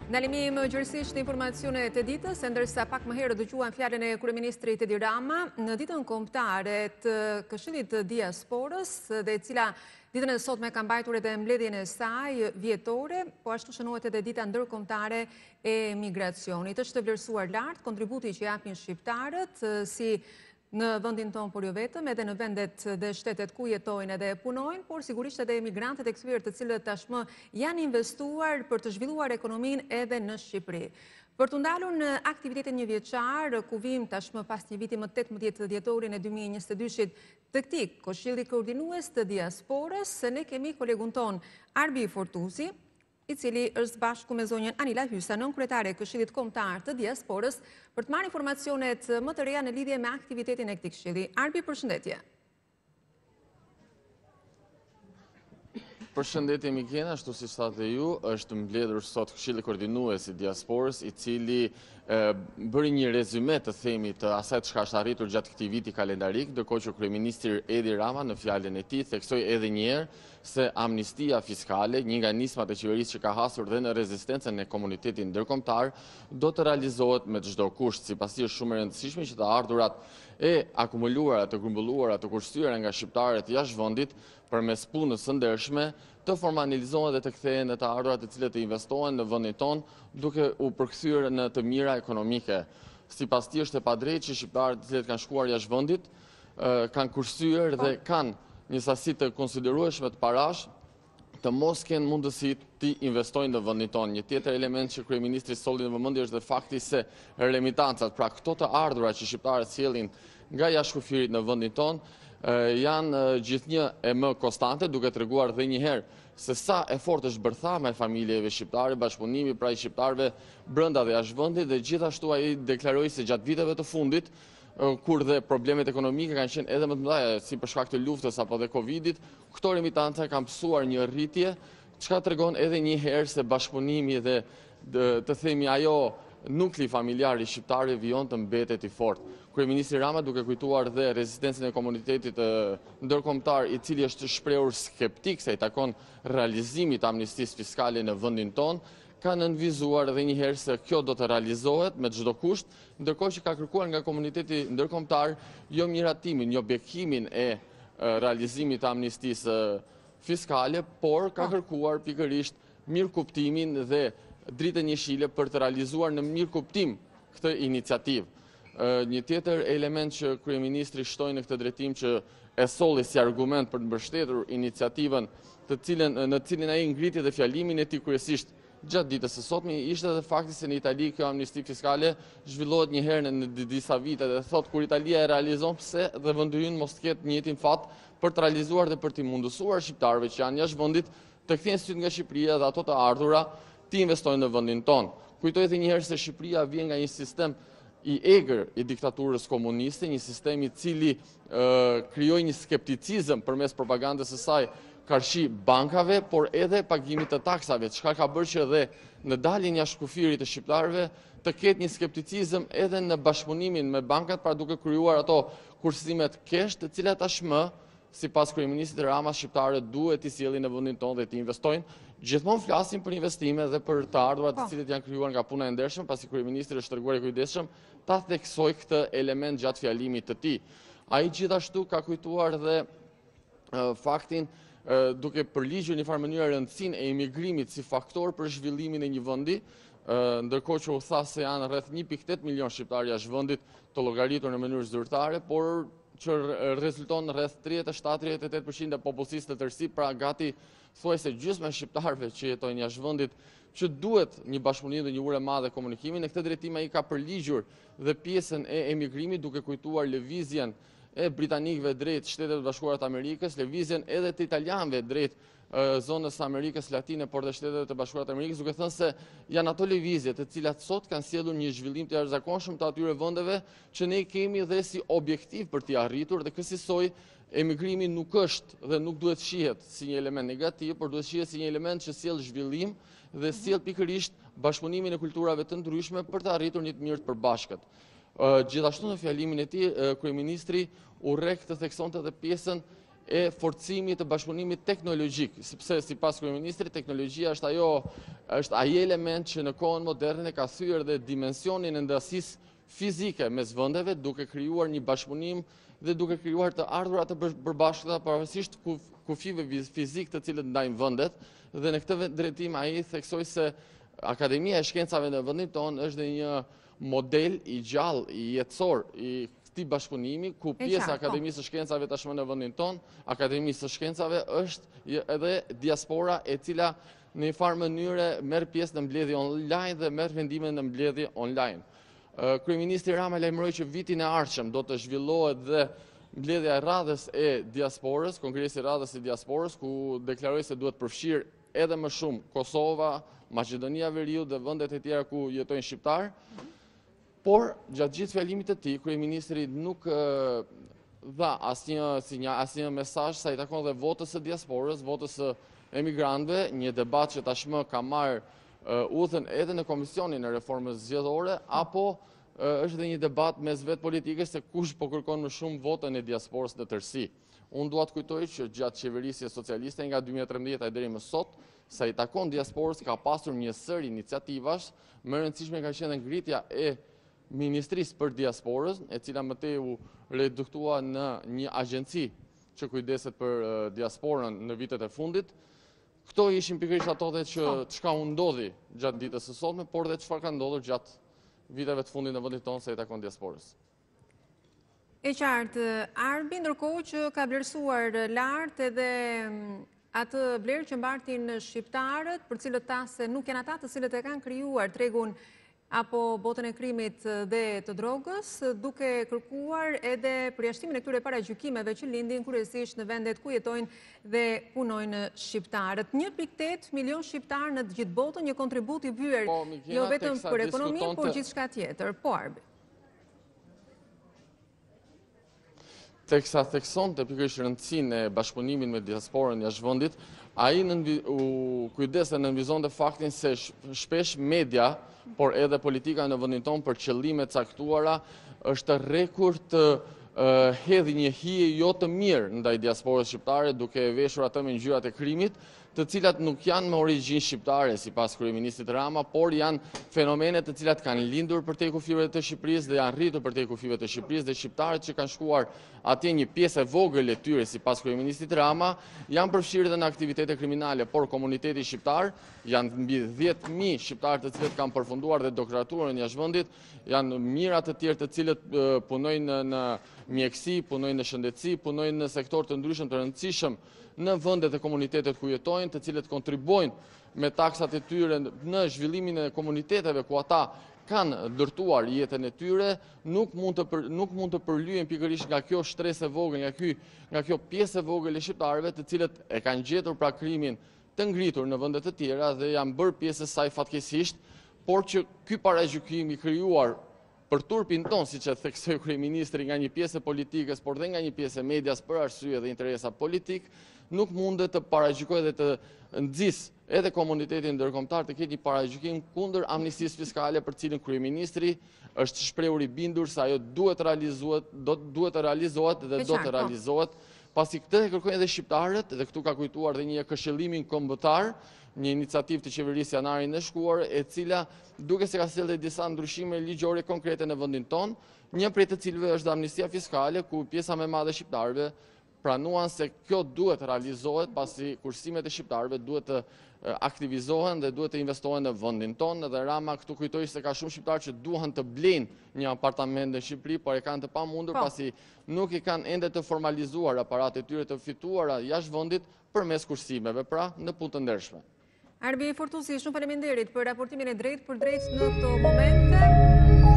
Ndalimi gjërësisht informacionet e ditës, ndërsa pak më herë dëgjuan fjalën e kryeministrit Edi Rama në ditën kombëtare të Këshillit të Diasporës, dhe e cila ditën e sotme ka mbajtur edhe mbledhjen e saj vjetore, po ashtu shënohet edhe dita ndërkombëtare e migracionit. Është vlerësuar lart kontributi që japin shqiptarët si në vendin tonë, por jo vetëm, edhe në vendet dhe shtetet ku jetojnë edhe punojnë, por sigurisht edhe emigrantët e kthyer, të cilët tashmë janë investuar për të zhvilluar ekonominë edhe në Shqipëri. Për të ndalur në aktivitetin një vjeçar, ku vim tashmë pas një viti më 18 dhjetorin e 2022-shit të këtij Këshilli Koordinues të Diasporës, ne kemi kolegun ton Arbi Fortuzi, i cili është bashku me zonjën Anila Hysa, nënkryetare e Këshillit Kombëtar të Diasporës, për të marrë informacionet më të reja në lidhje me aktivitetin e këtij këshilli. Arbi, përshëndetje. Përshëndetje Mikena, ashtu si thatë ju, është mbledhur sot Këshilli Koordinues i Diasporës, i cili bëri një rezume të themi të asaj çka është arritur gjatë këtij viti kalendarik, ndërkohë që kryeministri Edi Rama në fjalën e tij theksoi edhe një herë se amnistia fiskale, një nga nismat e qeverisë që ka hasur dhe në rezistencën e komunitetit ndërkombëtar, do të realizohet me çdo kusht. Sipas tij është shumë e rëndësishme që të ardhurat e akumuluara, të grumbulluara, të kursyeara nga shqiptarët jashtë vendit përmes punës së ndershme të formalizohen dhe të kthehen në të ardhurat të cilët të investohen në vendin tonë, duke u përkthyer në të mira ekonomike. Sipas tij është e padrejtë që shqiptarët të cilët kanë shkuar jashtë vendit kanë kursyer dhe kanë një sasi të konsiderueshme të parash të mos kenë mundësi të investojnë në vendin tonë. Një tjetër element që kryeministri solli në vëmendje është dhe fakti se remitancat, pra këto të ardhurat që shqiptarët sjellin nga jashtëkufirit në vendin tonë, janë gjithnjë e më konstante, duke treguar dhe një herë se sa efort është bërë thama e familjeve shqiptare, bashkëpunimi pra i shqiptarëve brenda dhe jashtë vendit, dhe gjithashtu ai deklaroi se gjatë viteve të fundit, kur dhe problemet ekonomike kanë qenë edhe më të mëdha, si për shkak të luftës apo dhe Covidit, këto remitanca kanë mësuar një rritje, çka tregon edhe një herë se bashkëpunimi dhe të themi ajo nukli familjar i shqiptarëve vijon të mbetet i fortë. Kryeministri Rama, duke kujtuar dhe rezistencën e komunitetit ndërkombëtar, i cili është shprehur skeptik se i takon realizimit të amnistisë fiskale në vendin tonë, ka nënvizuar edhe një herë se kjo do të realizohet me çdo kusht, ndërkohë që ka kërkuar nga komuniteti ndërkombëtar jo miratimin, jo bekimin e realizimit të amnistisë fiskale, por ka kërkuar pikërisht mirëkuptimin dhe dritën jeshile për të realizuar në mirëkuptim këtë iniciativë. Një tjetër element që kryeministri shtoi në këtë drejtim që e solli si argument për të mbështetur iniciativën në cilin ai ngriti dhe fjalimin e tij kryesisht gjatë ditës së sotme, ishte edhe fakti se në Itali kjo amnisti fiskale zhvillohet një herë në disa vite, dhe thotë kur Italia e realizon, pse dhe vendi ynë mos ketë të njëjtin fat për të realizuar dhe për të mundësuar shqiptarëve që janë jashtë vendit të kthehen syt nga Shqipëria dhe ato të ardhura të investojnë në vendin tonë. Kujtoj edhe një herë se Shqipëria vjen nga një sistem i egër i diktaturës komuniste, një sistem i cili krijoi një skepticizëm përmes propagandës së saj karshi bankave, por edhe pagimit të taksave, çka ka bërë që dhe në daljen jashtë kufirit të shqiptarëve të ketë një skepticizëm edhe në bashkëpunimin me bankat, pra duke krijuar ato kursimet kesh, të cilat tashmë, sipas kryeministit Rama, shqiptarët duhet t'i sjellin në vendin tonë dhe t'i investojnë. Gjithmonë flasim për investime dhe për të ardhurat të cilët janë krijuar nga puna e ndershme, pasi kryeministri është treguar i kujdesshëm ta theksoj këtë element gjatë fjalimit të tij. Ai gjithashtu ka kujtuar dhe faktin duke përligjur në një farë mënyrë rëndësinë e imigrimit si faktor për zhvillimin e një vendi, ndërkohë që u tha se janë rreth 1.8 milion shqiptarë jashtë vendit të llogaritur në mënyrë zyrtare, por që rezulton rreth 37-38% e popullsisë të tërësisë, pra gati thuajse gjysma e shqiptarëve që jetojnë jashtë vendit, që duhet një bashkëpunim dhe një urë e madhe komunikimi. Në këtë drejtim ai ka përligjur dhe pjesën e emigrimit, duke kujtuar lëvizjen e britanikëve drejt Shtetet Bashkuara të Amerikës, lëvizjen edhe të italianëve drejt zonës Amerikës Latine, por dhe Shtetet Bashkuara të Amerikës, duke thënë se janë ato lëvizje të cilat sot kanë sjellur një zhvillim të jashtëzakonshëm të atyre vendeve që ne kemi dhe si objektiv për t'i arritur, dhe kësaj emigrimi nuk është dhe nuk duhet shihet si një element negativ, por duhet shihet si një element që sjell zhvillim dhe sjell pikërisht bashkëpunimin e kulturave të ndryshme për të arritur një të mirë të përbashkët. Gjithashtu në fjalimin e tij, kryeministri urrek të theksonte edhe pjesën e forcimit të bashkëpunimit teknologjik, sepse sipas kryeministrit teknologjia është ai element që në kohën moderne ka thyer dhe dimensionin e ndërsisë fizike mes vendeve, duke krijuar një bashkëpunim dhe duke krijuar të ardhurat të përbashkëta pavarësisht kufive fizik të cilët ndajnë vendet, dhe në këtë drejtim ai theksoi se Akademia e Shkencave në vendin tonë është dhe një model i gjallë, i jetësor i këtij bashkëpunimi, ku pjesa e Akademisë së Shkencave tashmë në vendin tonë, Akademisë së Shkencave është edhe diaspora e cila në një farë mënyrë merr pjesë në mbledhje online dhe merr vendime në mbledhje online. Kryeministri Rama lajmëroi që vitin e ardhshëm do të zhvillohet dhe mbledhja e radhës e diasporës, kongresi i radhës e diasporës, ku deklaroi se duhet përfshirë edhe më shumë Kosova, Maqedonia Veriut dhe vendet e tjera ku jetojnë shqiptar. Por gjatë gjithë fjalimit të tij, kryeministri nuk dha asnjë mesazh sa i takon dhe votës së diasporës, votës së emigrantëve, një debat që tashmë ka marrë udhën edhe në Komisionin e Reformës Zgjedhore, apo është dhe një debat mes vetë politikës se kush po kërkon më shumë votën e diasporës në tërësi. Unë dua të kujtoj që gjatë qeverisjes socialiste nga 2013 deri më sot, sa i takon diasporës ka pasur një sër iniciativash, më rëndësishme ka qenë ngritja e Ministrisë për Diasporën, e cila mëtej u reduktua në një agjenci që kujdeset për diasporën në vitet e fundit. Këto ishin pikërisht ato dhe që çka u ndodhi gjatë ditës së sotme, por dhe çfarë ka ndodhur gjatë viteve të fundit në vendin tonë sa i takon diasporës. E qartë, Arbi, ndërkohë që ka vlerësuar lart edhe atë vlerë që mbartin shqiptarët, për cilët ta se nuk janë ata të cilët e kanë krijuar tregun apo botën e krimit dhe të drogës, duke kërkuar edhe përjashtimin e këtyre paragjykimeve që lindin kryesisht në vendet ku jetojnë dhe punojnë shqiptarët. 1.8 milion shqiptarë në të gjithë botën, një kontribut i vyer jo vetëm për ekonominë, por gjithçka tjetër. Po, Arbi. Teksa theksonte pikërisht rëndësinë e bashkëpunimit me diasporën jashtë vendit, ai u kujdeste në nënvizonte faktin se shpesh media, por edhe politika në vendin tonë për qëllime të caktuara është rrekur të hedhë një hije jo të mirë ndaj diasporës shqiptare, duke veshur atë me ngjyrat e krimit, të cilat nuk janë me origjinë shqiptare sipas kryeministit Rama, por janë fenomene të cilat kanë lindur përtej kufive të Shqipërisë dhe janë rritur përtej kufive të Shqipërisë, dhe shqiptarët që kanë shkuar atje, një pjesë e vogël e tyre sipas kryeministit Rama, janë përfshirë edhe në aktivitete kriminale, por komuniteti shqiptar, janë mbi 10.000 shqiptarë të cilët kanë përfunduar dhe doktoraturën jashtë vendit, janë mijëra të tjerë të cilët punojnë në mjekësi, punojnë në shëndetësi, punojnë në sektor të ndryshëm të rëndësishëm në vendet e komunitetet ku jetojnë, të cilët kontribojnë me taksat e tyre në zhvillimin e komuniteteve ku ata kanë ndërtuar jetën e tyre, nuk mund të përlyen pikërisht nga kjo shtresë e vogël, nga kjo pjesë e vogël e shqiptarëve, të cilët e kanë gjetur pra krimin të ngritur në vende të tjera dhe janë bërë pjesë e saj fatkeqësisht, por që ky paragjykim i krijuar për turpin ton, siç e theksoi kryeministri, nga një pjesë e politikës, por dhe nga një pjesë e medias për arsye dhe interesa politik, nuk mundet të paragjykojë dhe të nxjisë edhe komunitetin ndërkombëtar të ketë një paragjykim kundër amnistisë fiskale, për cilën kryeministri është shprehur i bindur se ajo duhet të realizohet dhe do të realizohet, pasi këtë e kërkojnë edhe shqiptarët, dhe këtu ka kujtuar dhe një këshillimin kombëtar, një iniciativë të qeverisë janarin e shkuar, e cila duke se ka sjellë disa ndryshime ligjore konkrete në vendin tonë, një prej të cilëve është amnistia fiskale, ku pjesa më e madhe e shqiptarëve pranuan se kjo duhet realizohet, pasi kursimet e shqiptarëve duhet të aktivizohen dhe duhet të investohen në vendin tonë, dhe Rama këtu kujtoi se ka shumë shqiptarë që duhen të blejnë një apartament në Shqipëri, por e kanë të pamundur pasi nuk i kanë ende të formalizuar aparatet e tyre të fituara jashtë vendit përmes kursimeve, pra në punë të ndershme. Arbi Fortuzi, shumë faleminderit për raportimin e drejtë për drejtë në këto momente.